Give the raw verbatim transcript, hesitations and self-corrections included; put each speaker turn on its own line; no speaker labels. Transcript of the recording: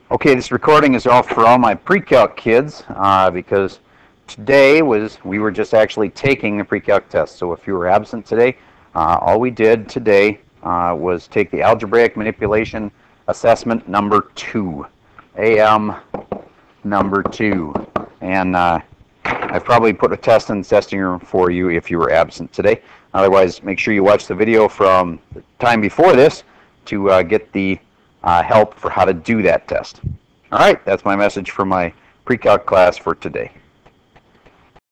Okay, this recording is all for all my pre-calc kids uh, because today was we were just actually taking the pre-calc test. So if you were absent today, uh, all we did today uh, was take the algebraic manipulation assessment number two, A M number two, and uh, I've probably put a test in the testing room for you if you were absent today. Otherwise, make sure you watch the video from the time before this to uh, get the uh, help for how to do that test. All right, that's my message for my pre-calc class for today.